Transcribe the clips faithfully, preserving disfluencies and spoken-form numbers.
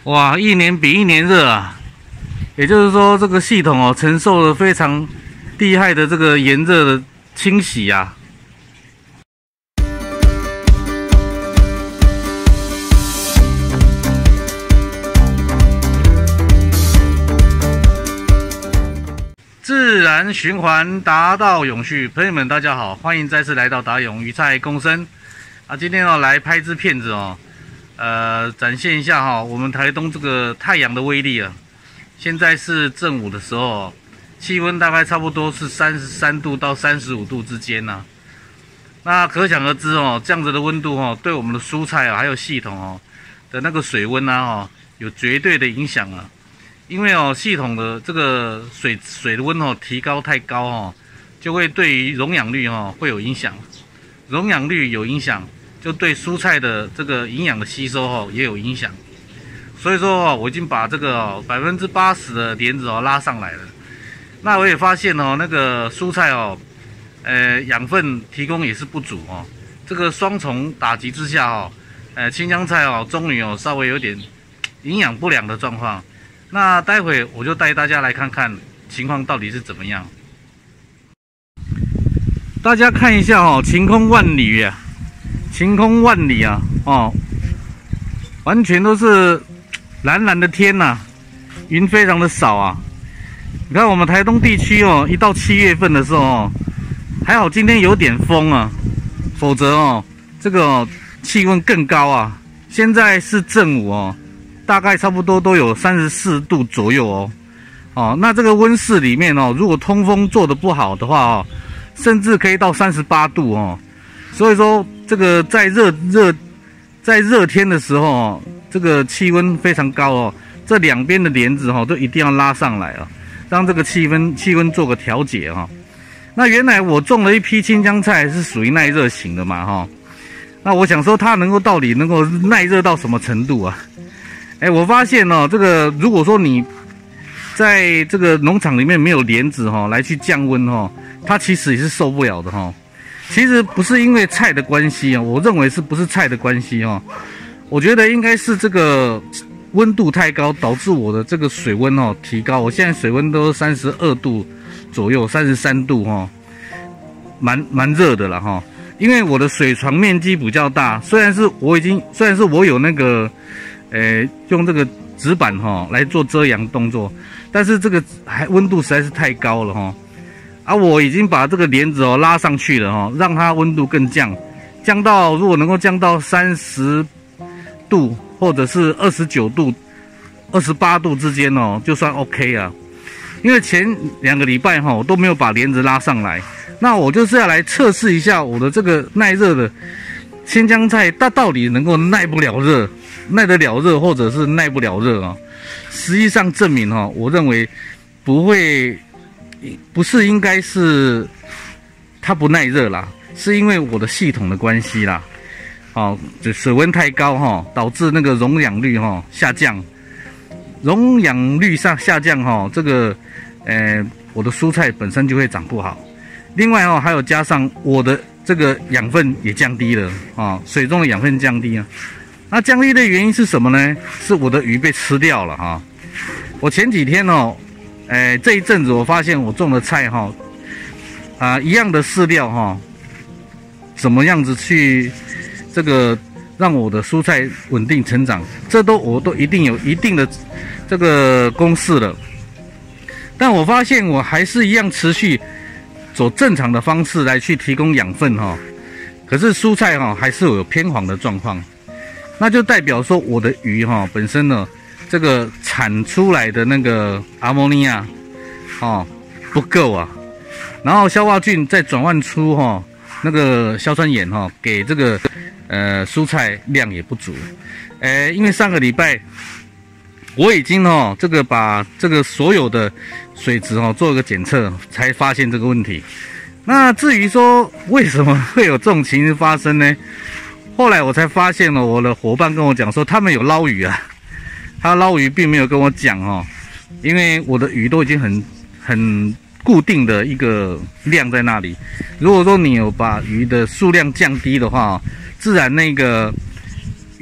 哇，一年比一年热啊！也就是说，这个系统哦，承受了非常厉害的这个炎热的清洗啊。自然循环达到永续，朋友们大家好，欢迎再次来到达永鱼菜共生啊！今天哦来拍支片子哦，呃，展现一下哈、哦、我们台东这个太阳的威力啊！现在是正午的时候，气温大概差不多是三十三度到三十五度之间呐、啊。那可想而知哦，这样子的温度哦，对我们的蔬菜啊还有系统哦的那个水温啊哦，有绝对的影响啊。因为哦，系统的这个水水的温哦提高太高哦，就会对于溶氧率哦会有影响，溶氧率有影响，就对蔬菜的这个营养的吸收哦也有影响。所以说哦，我已经把这个哦百分之八十的莲子哦拉上来了。那我也发现哦，那个蔬菜哦，呃养分提供也是不足哦，这个双重打击之下哦，呃青江菜哦终于哦稍微有点营养不良的状况。那待会我就带大家来看看情况到底是怎么样。大家看一下哦，晴空万里啊，晴空万里啊，哦，完全都是蓝蓝的天呐、啊，云非常的少啊。你看我们台东地区哦，一到七月份的时候哦，还好今天有点风啊，否则哦，这个哦气温更高啊。现在是正午哦。大概差不多都有三十四度左右哦，哦，那这个温室里面哦，如果通风做得不好的话哦，甚至可以到三十八度哦。所以说，这个在热热在热天的时候哦，这个气温非常高哦，这两边的帘子哦都一定要拉上来啊，让这个气温气温做个调节哈、哦。那原来我种了一批青江菜是属于耐热型的嘛哈、哦，那我想说它能够到底能够耐热到什么程度啊？哎，我发现哦，这个如果说你在这个农场里面没有帘子哈、哦，来去降温哈、哦，它其实也是受不了的哈、哦。其实不是因为菜的关系啊，我认为是不是菜的关系哦？我觉得应该是这个温度太高，导致我的这个水温哦提高。我现在水温都三十二度左右，三十三度哈、哦，蛮蛮热的了哈、哦。因为我的水床面积比较大，虽然是我已经虽然是我有那个。呃，用这个纸板哈、哦、来做遮阳动作，但是这个还温度实在是太高了哈、哦。啊，我已经把这个帘子哦拉上去了哈、哦，让它温度更降，降到如果能够降到三十度或者是二十九度、二十八度之间哦，就算 OK 啊。因为前两个礼拜哈、哦、我都没有把帘子拉上来，那我就是要来测试一下我的这个耐热的青江菜，它到底能够耐不了热。耐得了热，或者是耐不了热啊？实际上证明哈，我认为不会，不是应该是它不耐热啦，是因为我的系统的关系啦。哦，这水温太高哈，导致那个溶氧率哈下降，溶氧率上下降哈，这个呃我的蔬菜本身就会长不好。另外哦，还有加上我的这个养分也降低了啊，水中的养分降低了。那降低的原因是什么呢？是我的鱼被吃掉了哈。我前几天哦，哎这一阵子我发现我种的菜哈，啊一样的饲料哈，怎么样子去这个让我的蔬菜稳定成长，这都我都一定有一定的这个公式了。但我发现我还是一样持续走正常的方式来去提供养分哈，可是蔬菜哈还是有偏黄的状况。那就代表说我的鱼哈、哦、本身呢，这个产出来的那个阿莫尼亚哦不够啊，然后消化菌再转换出哈、哦、那个硝酸盐哈、哦，给这个呃蔬菜量也不足。呃，因为上个礼拜我已经哦这个把这个所有的水质哦做一个检测，才发现这个问题。那至于说为什么会有这种情形发生呢？后来我才发现了，我的伙伴跟我讲说，他们有捞鱼啊，他捞鱼并没有跟我讲哦，因为我的鱼都已经很很固定的一个量在那里。如果说你有把鱼的数量降低的话，自然那个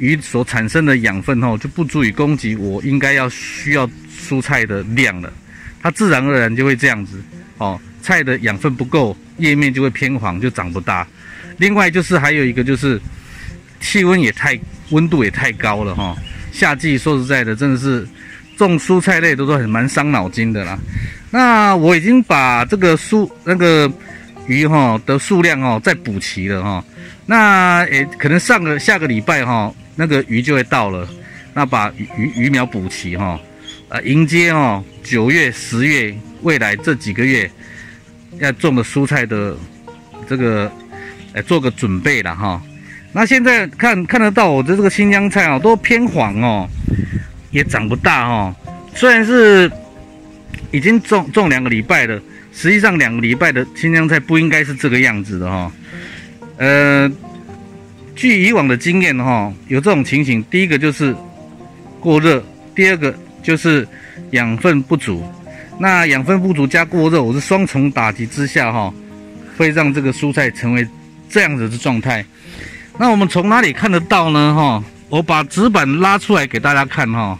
鱼所产生的养分哦，就不足以供给我应该要需要蔬菜的量了，它自然而然就会这样子哦。菜的养分不够，叶面就会偏黄，就长不大。另外就是还有一个就是气温也太温度也太高了哈、哦。夏季说实在的，真的是种蔬菜类都都很蛮伤脑筋的啦。那我已经把这个蔬那个鱼哈、哦、的数量哦再补齐了哈、哦。那诶可能上个下个礼拜哈、哦、那个鱼就会到了，那把鱼鱼鱼苗补齐哈、哦，呃迎接哦九月十月未来这几个月要种的蔬菜的这个诶做个准备了哈、哦。那现在看看得到我的这个青江菜哦都偏黄哦，也长不大哦。虽然是已经种种两个礼拜了，实际上两个礼拜的青江菜不应该是这个样子的哈、哦。呃，据以往的经验哈、哦，有这种情形，第一个就是过热，第二个就是养分不足。那养分不足加过热，我是双重打击之下哈、哦，会让这个蔬菜成为这样子的状态。那我们从哪里看得到呢？哈、哦，我把纸板拉出来给大家看哈、哦。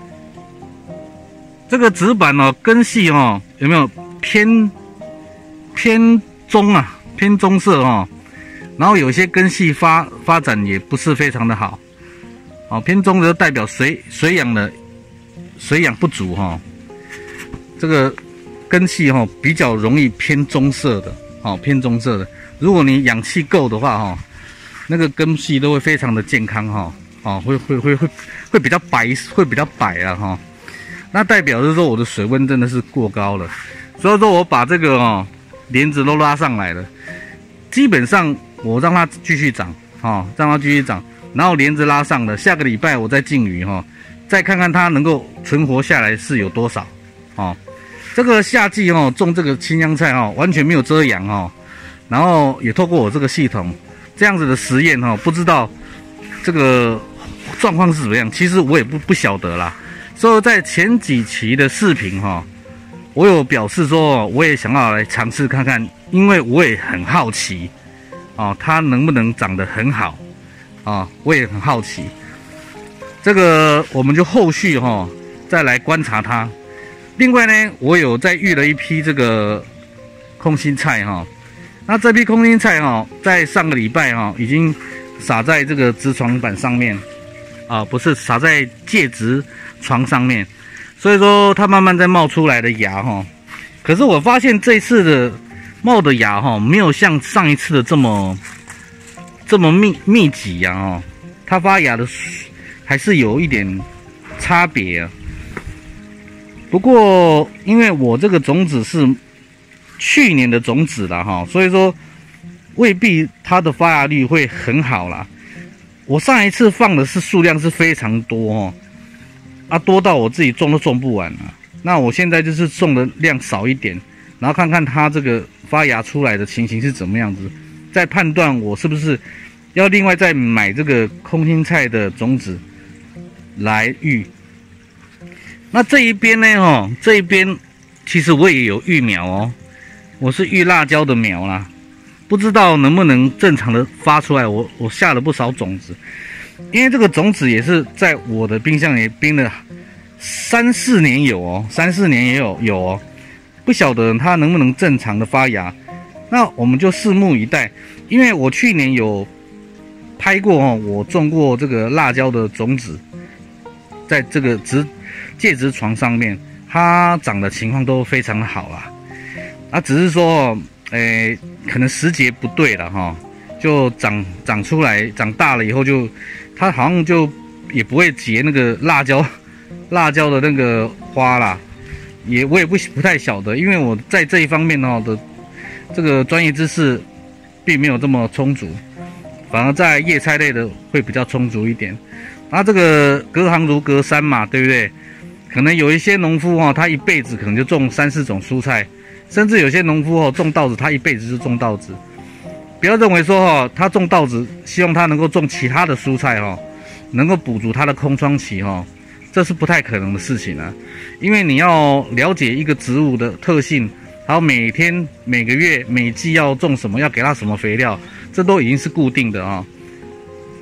这个纸板哦，根系哦，有没有偏偏棕啊？偏棕色哦。然后有些根系发发展也不是非常的好，哦，偏棕的代表水水养的水养不足哈、哦，这个根系哈、哦、比较容易偏棕色的，哦偏棕色的。如果你氧气够的话哈、哦，那个根系都会非常的健康哈、哦，哦会会会会会比较白，会比较白啊哈、哦。那代表是说我的水温真的是过高了，所以说我把这个哦帘子都拉上来了，基本上。我让它继续长，哦，让它继续长，然后帘子拉上了，下个礼拜我再进鱼哈、哦，再看看它能够存活下来是有多少，哦，这个夏季哦种这个青江菜哦，完全没有遮阳哦，然后也透过我这个系统这样子的实验哦，不知道这个状况是怎么样，其实我也不不晓得啦。所以在前几期的视频哈、哦，我有表示说我也想要来尝试看看，因为我也很好奇。哦，它能不能长得很好啊、哦？我也很好奇。这个我们就后续哈、哦、再来观察它。另外呢，我有再育了一批这个空心菜哈、哦。那这批空心菜哈、哦，在上个礼拜哈、哦、已经撒在这个植床板上面啊，不是撒在介质床上面，所以说它慢慢在冒出来的芽哈、哦。可是我发现这次的。冒的芽哈、哦，没有像上一次的这么这么密密集呀、啊、哦，它发芽的还是有一点差别啊。不过因为我这个种子是去年的种子了哈，所以说未必它的发芽率会很好啦。我上一次放的是数量是非常多哦，啊多到我自己种都种不完啊。那我现在就是种的量少一点。然后看看它这个发芽出来的情形是怎么样子，再判断我是不是要另外再买这个空心菜的种子来育。那这一边呢，哦，这一边其实我也有育苗哦，我是育辣椒的苗啦，不知道能不能正常的发出来。我我下了不少种子，因为这个种子也是在我的冰箱里冰了三四年有哦，三四年也有有哦。不晓得它能不能正常的发芽，那我们就拭目以待。因为我去年有拍过哦，我种过这个辣椒的种子，在这个植介质床上面，它长的情况都非常好啦。啊，只是说，诶，可能时节不对了哈，就长长出来，长大了以后就，它好像就也不会结那个辣椒辣椒的那个花啦。也我也不不太晓得，因为我在这一方面哦的这个专业知识并没有这么充足，反而在叶菜类的会比较充足一点。那这个隔行如隔山嘛，对不对？可能有一些农夫哦，他一辈子可能就种三四种蔬菜，甚至有些农夫哦种稻子，他一辈子就种稻子。不要认为说哦，他种稻子，希望他能够种其他的蔬菜哦，能够补足他的空窗期哦。这是不太可能的事情啊，因为你要了解一个植物的特性，还有每天、每个月、每季要种什么，要给它什么肥料，这都已经是固定的啊、哦。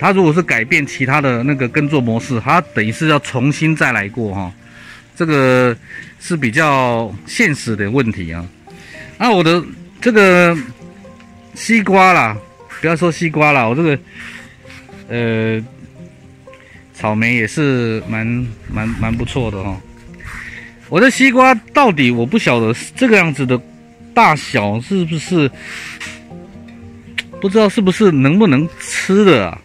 它如果是改变其他的那个耕作模式，它等于是要重新再来过哈、哦，这个是比较现实的问题啊。啊，我的这个西瓜啦，不要说西瓜啦，我这个呃草莓也是蛮蛮蛮不错的哦。我的西瓜到底我不晓得这个样子的大小是不是，不知道是不是能不能吃的啊？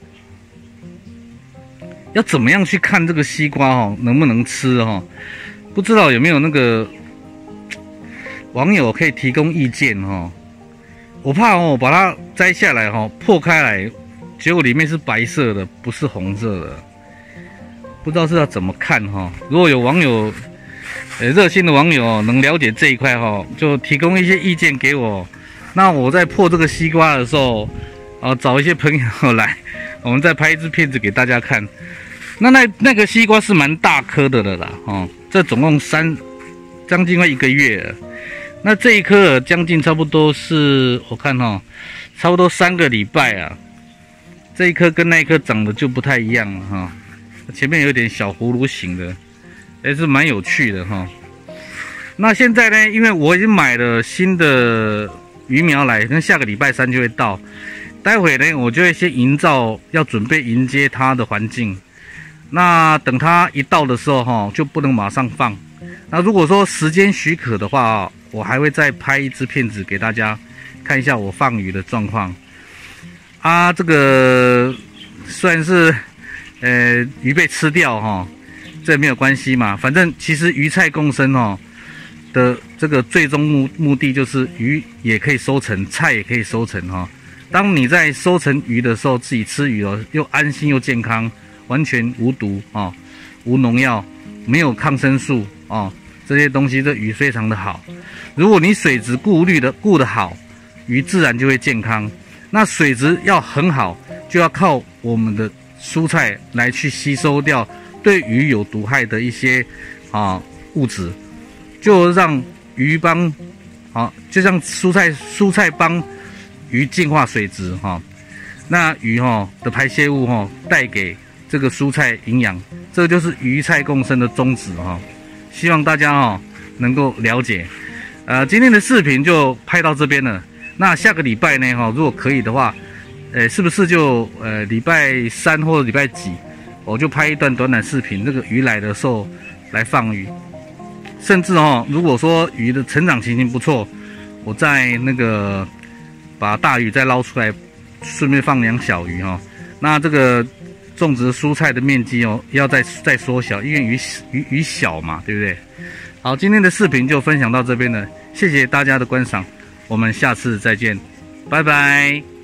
要怎么样去看这个西瓜哦，能不能吃哦？不知道有没有那个网友可以提供意见哦？我怕哦，把它摘下来哈、哦，破开来，结果里面是白色的，不是红色的，不知道是要怎么看哈、哦？如果有网友，呃，热心的网友、哦、能了解这一块哈、哦，就提供一些意见给我。那我在破这个西瓜的时候，啊，找一些朋友来，我们再拍一支片子给大家看。那那那个西瓜是蛮大颗的了啦，哦，这总共三将近快一个月了。那这一颗将近差不多是，我看哈、哦，差不多三个礼拜啊。这一颗跟那一颗长得就不太一样了哈、哦，前面有点小葫芦形的，还是蛮有趣的哈、哦。那现在呢，因为我已经买了新的鱼苗来，那下个礼拜三就会到。待会呢，我就会先营造，要准备迎接它的环境。那等它一到的时候哈，就不能马上放。那如果说时间许可的话，我还会再拍一支片子给大家看一下我放鱼的状况。啊，这个虽然是呃鱼被吃掉哈，这没有关系嘛，反正其实鱼菜共生哦的这个最终目目的就是鱼也可以收成，菜也可以收成哈。当你在收成鱼的时候，自己吃鱼哦，又安心又健康，完全无毒哦，无农药，没有抗生素哦，这些东西这鱼非常的好。如果你水质顾虑的顾得好，鱼自然就会健康。那水质要很好，就要靠我们的蔬菜来去吸收掉对鱼有毒害的一些啊物质，就让鱼帮啊，就像蔬菜蔬菜帮鱼净化水质哈、哦，那鱼哈、哦、的排泄物哈、哦、带给这个蔬菜营养，这个就是鱼菜共生的宗旨哈、哦。希望大家哦能够了解。呃，今天的视频就拍到这边了。那下个礼拜呢哈、哦，如果可以的话，呃，是不是就呃礼拜三或者礼拜几，我就拍一段短短视频，那个鱼来的时候来放鱼。甚至哦，如果说鱼的成长情形不错，我在那个把大鱼再捞出来，顺便放两小鱼哈、哦。那这个种植蔬菜的面积哦，要再再缩小，因为鱼鱼鱼小嘛，对不对？好，今天的视频就分享到这边了，谢谢大家的观赏，我们下次再见，拜拜。